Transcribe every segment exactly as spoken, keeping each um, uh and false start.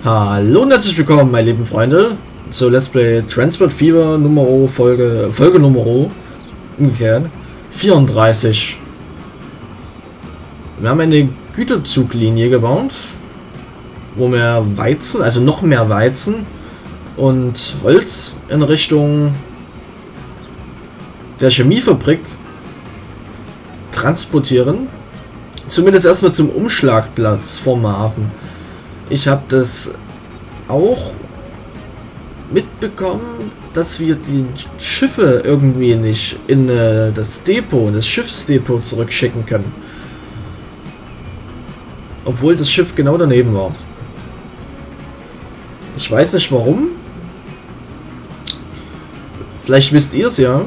Hallo und herzlich willkommen, meine lieben Freunde, zu Let's Play Transport Fever Numero Folge, Folge Numero, umgekehrt, vierunddreißig. Wir haben eine Güterzuglinie gebaut, wo wir Weizen, also noch mehr Weizen und Holz in Richtung der Chemiefabrik transportieren. Zumindest erstmal zum Umschlagplatz vom Hafen. Ich habe das auch mitbekommen, dass wir die Schiffe irgendwie nicht in äh, das Depot, das Schiffsdepot zurückschicken können. Obwohl das Schiff genau daneben war. Ich weiß nicht warum. Vielleicht wisst ihr es ja.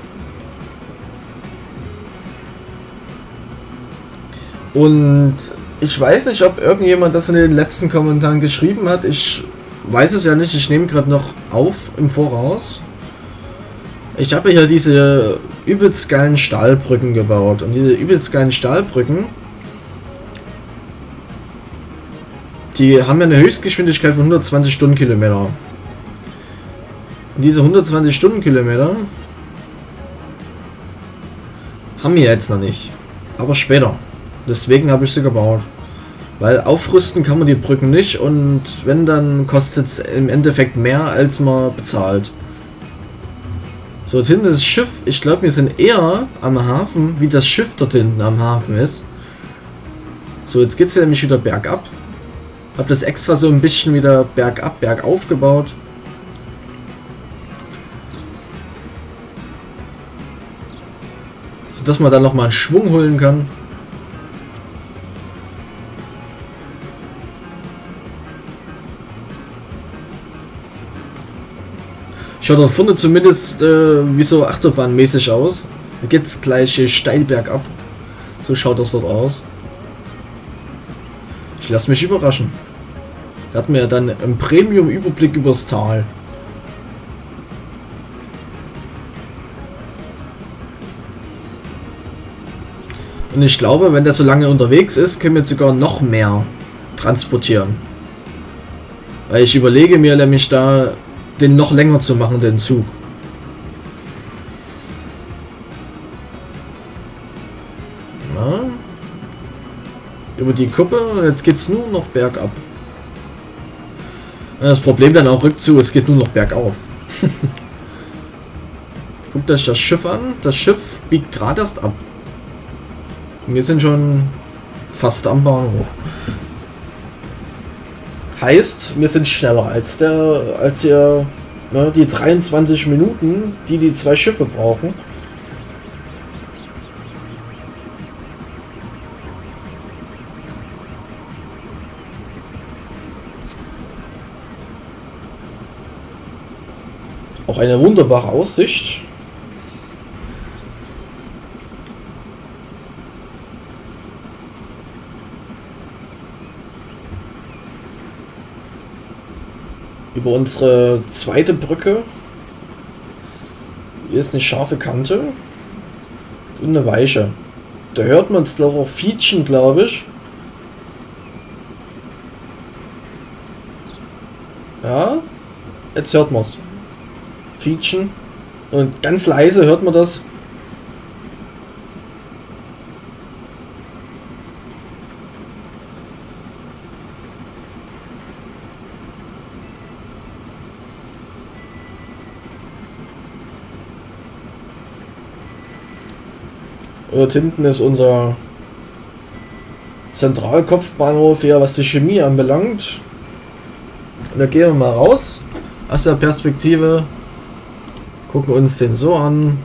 Und ich weiß nicht, ob irgendjemand das in den letzten Kommentaren geschrieben hat. Ich weiß es ja nicht. Ich nehme gerade noch auf im Voraus. Ich habe hier diese übelst geilen Stahlbrücken gebaut. Und diese übelst geilen Stahlbrücken, die haben ja eine Höchstgeschwindigkeit von hundertzwanzig Stundenkilometer. Und diese hundertzwanzig Stundenkilometer haben wir jetzt noch nicht. Aber später. Deswegen habe ich sie gebaut. Weil aufrüsten kann man die Brücken nicht und wenn, dann kostet es im Endeffekt mehr, als man bezahlt. So, dort hinten ist das Schiff. Ich glaube, wir sind eher am Hafen, wie das Schiff dort hinten am Hafen ist. So, jetzt geht es ja nämlich wieder bergab. Habe das extra so ein bisschen wieder bergab, bergauf gebaut. So, dass man dann nochmal einen Schwung holen kann. Schaut dort vorne zumindest äh, wie so achterbahnmäßig aus. Da geht es gleich steil bergab. So schaut das dort aus. Ich lasse mich überraschen. Da hat man ja dann einen Premium-Überblick übers Tal. Und ich glaube, wenn der so lange unterwegs ist, können wir sogar noch mehr transportieren. Weil ich überlege mir nämlich da, den noch länger zu machen, den Zug. Na, über die Kuppe und jetzt geht es nur noch bergab. Das Problem dann auch rückzu, es geht nur noch bergauf. Guckt euch das Schiff an. Das Schiff biegt gerade erst ab. Wir sind schon fast am Bahnhof. Heißt, wir sind schneller als der, als ihr, ne, die dreiundzwanzig Minuten, die die zwei Schiffe brauchen. Auch eine wunderbare Aussicht. Über unsere zweite Brücke. Hier ist eine scharfe Kante und eine weiche. Da hört man es doch auch Fietschen, glaube ich. Ja, jetzt hört man es. Fietschen. Und ganz leise hört man das. Dort hinten ist unser Zentralkopfbahnhof, ja, was die Chemie anbelangt. Und da gehen wir mal raus aus der Perspektive, gucken uns den so an.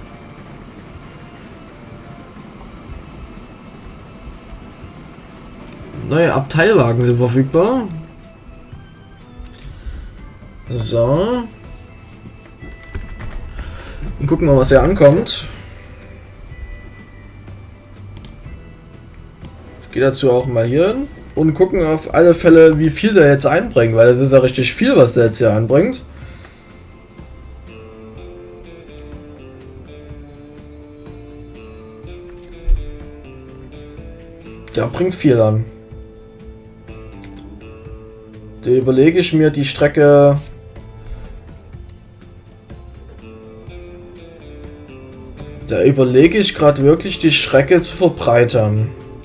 Neue Abteilwagen sind verfügbar. So. Und gucken wir mal, was hier ankommt. Ich gehe dazu auch mal hier hin und gucken auf alle Fälle, wie viel der jetzt einbringt, weil das ist ja richtig viel, was der jetzt hier einbringt. Der bringt viel an. Da überlege ich mir die Strecke... Da überlege ich gerade wirklich die Strecke zu verbreitern.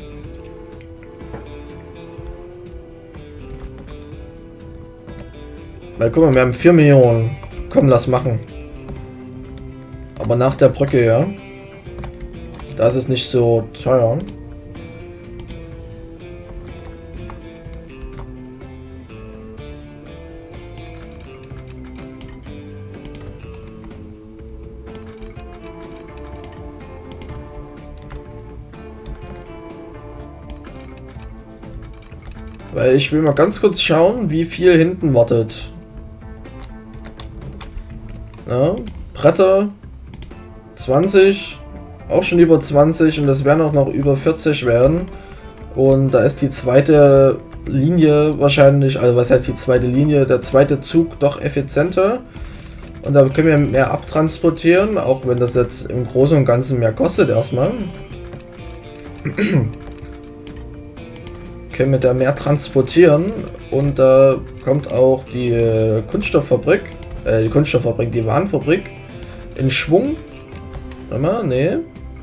Weil guck mal, wir haben vier Millionen. Komm, lass machen. Aber nach der Brücke, ja. Da ist es nicht so teuer. Weil ich will mal ganz kurz schauen, wie viel hinten wartet. Ja, Bretter zwanzig, auch schon über zwanzig und das werden auch noch über vierzig werden. Und da ist die zweite Linie wahrscheinlich, also was heißt die zweite Linie, der zweite Zug doch effizienter. Und da können wir mehr abtransportieren, auch wenn das jetzt im Großen und Ganzen mehr kostet erstmal. Können wir da mehr transportieren und da kommt auch die äh, Kunststofffabrik, äh, die Kunststofffabrik, die Warenfabrik in Schwung. Warte mal, nee.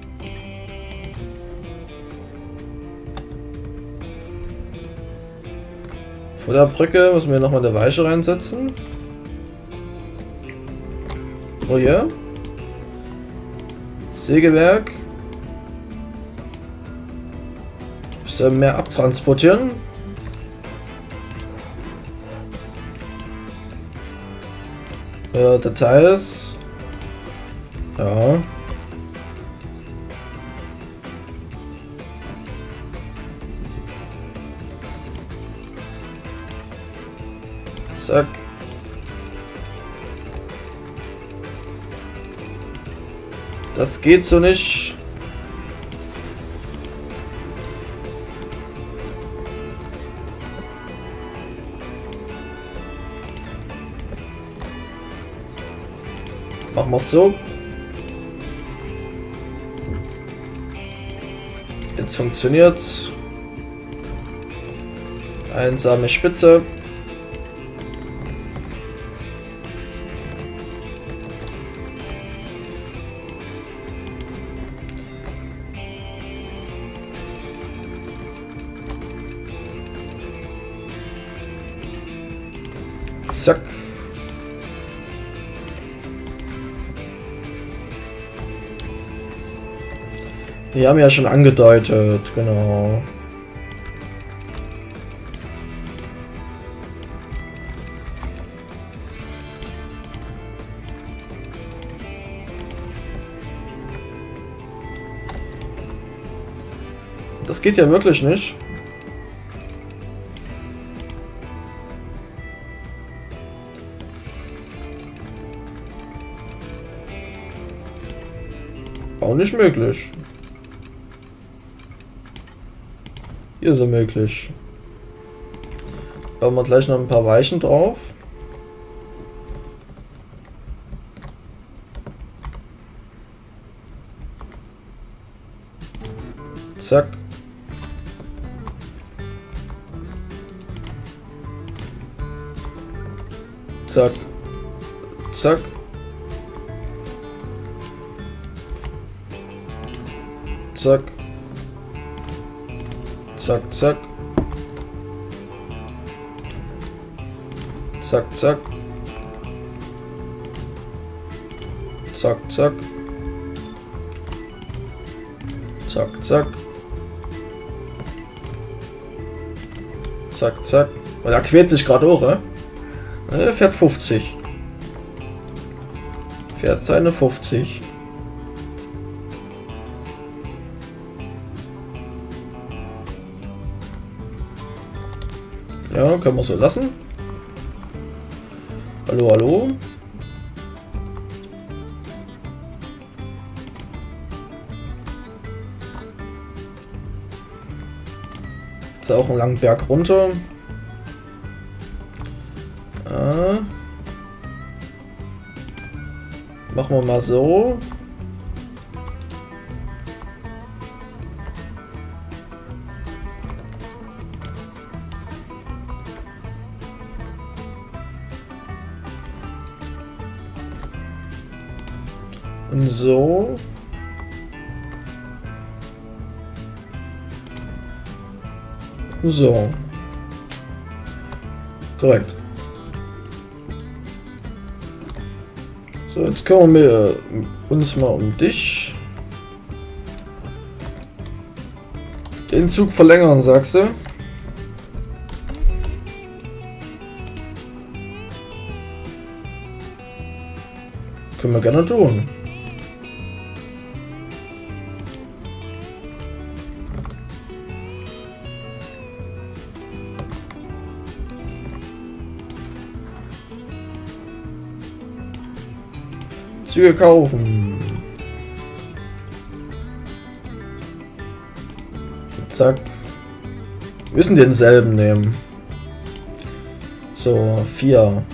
Vor der Brücke müssen wir nochmal eine Weiche reinsetzen. Oh ja. Sägewerk. Ich soll mehr abtransportieren. Ja, Details. Ja. Zack. Das geht so nicht. Machen wir es so. Jetzt funktioniert's. Einsame Spitze. Zack. Die haben ja schon angedeutet, genau. Das geht ja wirklich nicht. Auch nicht möglich. Hier ist er möglich. Bauen wir gleich noch ein paar Weichen drauf. Zack. Zack. Zack. Zack. Zack, zack. Zack, zack. Zack, zack. Zack, zack. Zack, zack. Und er quält sich gerade hoch, ne? Er fährt fünfzig. Fährt seine fünfzig. Ja, können wir so lassen. Hallo, hallo. Jetzt auch einen langen Berg runter. Ja. Machen wir mal so. Und so. So. Korrekt. So, jetzt kümmern wir uns mal um dich. Den Zug verlängern, sagst du? Können wir gerne tun. Züge kaufen. Zack. Wir müssen denselben nehmen. So, vier.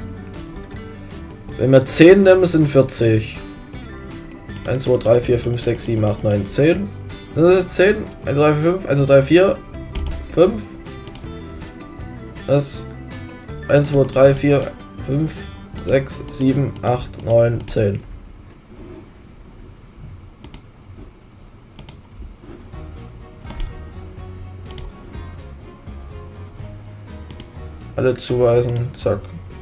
Wenn wir zehn nehmen, sind vierzig. eins, zwei, drei, vier, fünf, sechs, sieben, acht, neun, zehn. Das ist zehn. eins, zwei, drei, vier, fünf. eins, zwei, drei, vier, fünf. Das eins, zwei, drei, vier, fünf, sechs, sieben, acht, neun, zehn. Alle zuweisen, zack.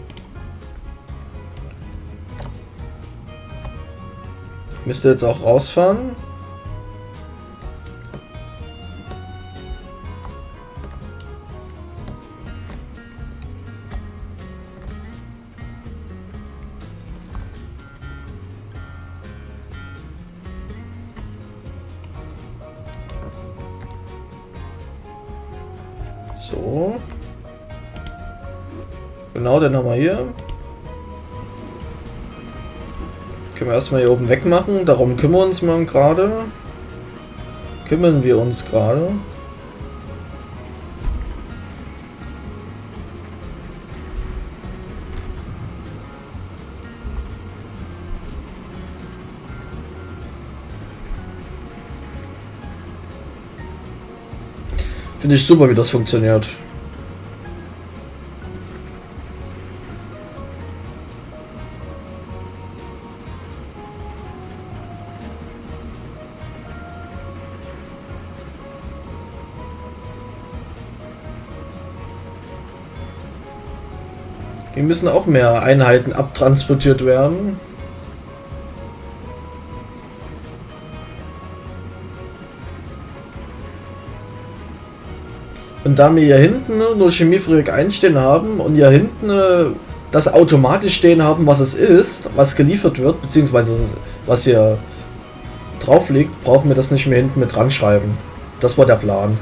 Müsste jetzt auch rausfahren. So. Genau, den haben wir hier. Können wir erstmal hier oben wegmachen. Darum kümmern wir uns mal gerade. Kümmern wir uns gerade. Finde ich super, wie das funktioniert. Hier müssen auch mehr Einheiten abtransportiert werden. Und da wir hier hinten nur Chemiefabrik einstehen haben und hier hinten das automatisch stehen haben, was es ist, was geliefert wird, beziehungsweise was hier drauf liegt, brauchen wir das nicht mehr hinten mit dran schreiben. Das war der Plan.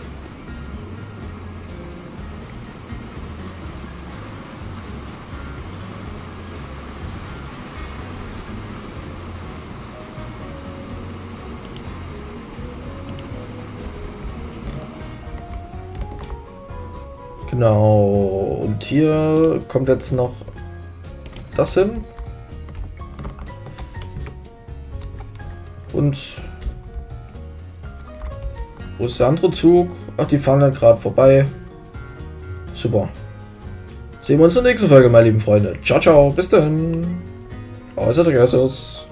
Genau, und hier kommt jetzt noch das hin. Und wo ist der andere Zug? Ach, die fahren da gerade vorbei. Super. Sehen wir uns in der nächsten Folge, meine lieben Freunde. Ciao, ciao, bis dann. Außer der